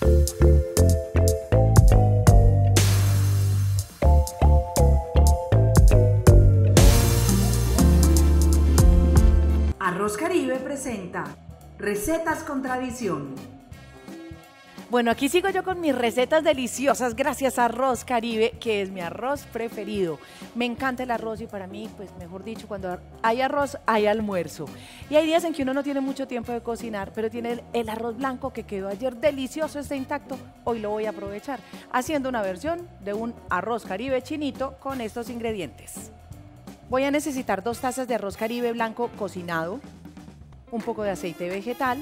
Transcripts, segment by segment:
Arroz Caribe presenta Recetas con Tradición. Bueno, aquí sigo yo con mis recetas deliciosas gracias a Arroz Caribe, que es mi arroz preferido. Me encanta el arroz y para mí, pues mejor dicho, cuando hay arroz, hay almuerzo. Y hay días en que uno no tiene mucho tiempo de cocinar, pero tiene el arroz blanco que quedó ayer delicioso, está intacto. Hoy lo voy a aprovechar haciendo una versión de un arroz Caribe chinito con estos ingredientes. Voy a necesitar 2 tazas de arroz Caribe blanco cocinado, un poco de aceite vegetal,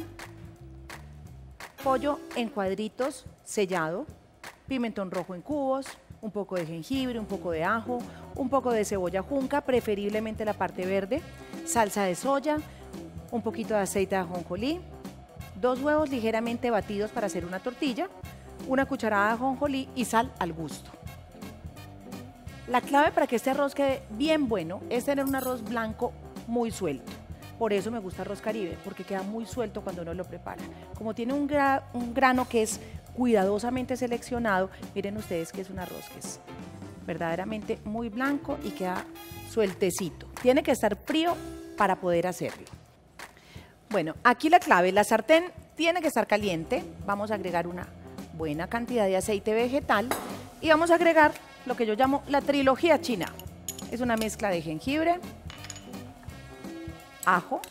pollo en cuadritos sellado, pimentón rojo en cubos, un poco de jengibre, un poco de ajo, un poco de cebolla junca, preferiblemente la parte verde, salsa de soya, un poquito de aceite de ajonjolí, 2 huevos ligeramente batidos para hacer una tortilla, una cucharada de ajonjolí y sal al gusto. La clave para que este arroz quede bien bueno es tener un arroz blanco muy suelto. Por eso me gusta Arroz Caribe, porque queda muy suelto cuando uno lo prepara. Como tiene un grano que es cuidadosamente seleccionado, miren ustedes que es un arroz que es verdaderamente muy blanco y queda sueltecito. Tiene que estar frío para poder hacerlo. Bueno, aquí la clave, la sartén tiene que estar caliente. Vamos a agregar una buena cantidad de aceite vegetal y vamos a agregar lo que yo llamo la trilogía china. Es una mezcla de jengibre, ajo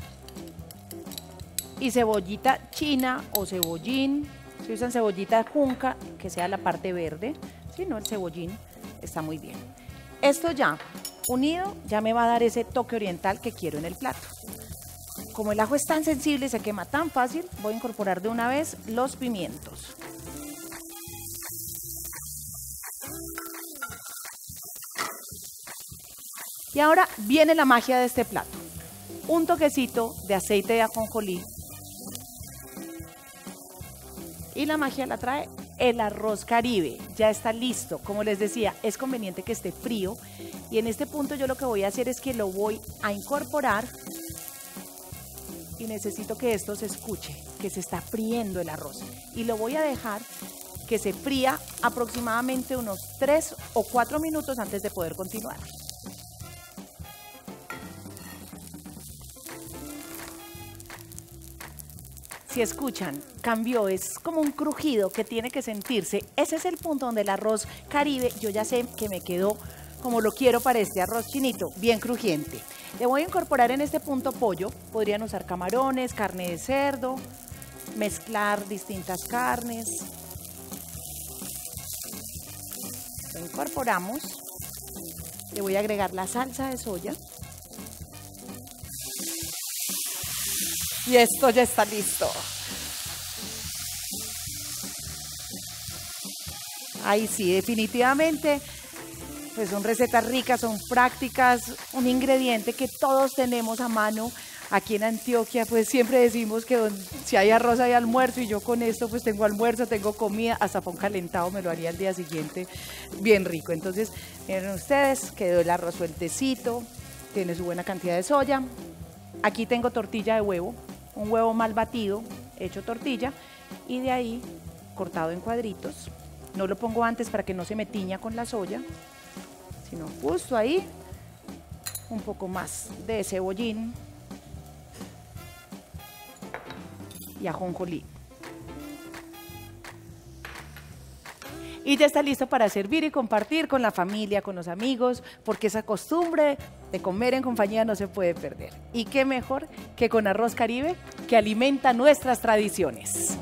y cebollita china o cebollín. Si usan cebollita junca, que sea la parte verde, si no el cebollín está muy bien. Esto ya unido ya me va a dar ese toque oriental que quiero en el plato. Como el ajo es tan sensible y se quema tan fácil, voy a incorporar de una vez los pimientos. Y ahora viene la magia de este plato. Un toquecito de aceite de ajonjolí. Y la magia la trae el arroz Caribe. Ya está listo. Como les decía, es conveniente que esté frío. Y en este punto yo lo que voy a hacer es que lo voy a incorporar. Y necesito que esto se escuche, que se está friendo el arroz. Y lo voy a dejar que se fría aproximadamente unos 3 o 4 minutos antes de poder continuar. Si escuchan, cambió, es como un crujido que tiene que sentirse. Ese es el punto donde el arroz Caribe, yo ya sé que me quedó como lo quiero para este arroz chinito, bien crujiente. Le voy a incorporar en este punto pollo, podrían usar camarones, carne de cerdo, mezclar distintas carnes. Lo incorporamos, le voy a agregar la salsa de soya. Y esto ya está listo. Ahí sí, definitivamente, pues son recetas ricas, son prácticas, un ingrediente que todos tenemos a mano. Aquí en Antioquia, pues siempre decimos que si hay arroz hay almuerzo y yo con esto pues tengo almuerzo, tengo comida, hasta pan calentado me lo haría al día siguiente, bien rico. Entonces, miren ustedes, quedó el arroz sueltecito, tiene su buena cantidad de soya. Aquí tengo tortilla de huevo. Un huevo mal batido, hecho tortilla, y de ahí cortado en cuadritos. No lo pongo antes para que no se me tiña con la soya, sino justo ahí, un poco más de cebollín y ajonjolí. Y ya está listo para servir y compartir con la familia, con los amigos, porque esa costumbre de comer en compañía no se puede perder. Y qué mejor que con Arroz Caribe, que alimenta nuestras tradiciones.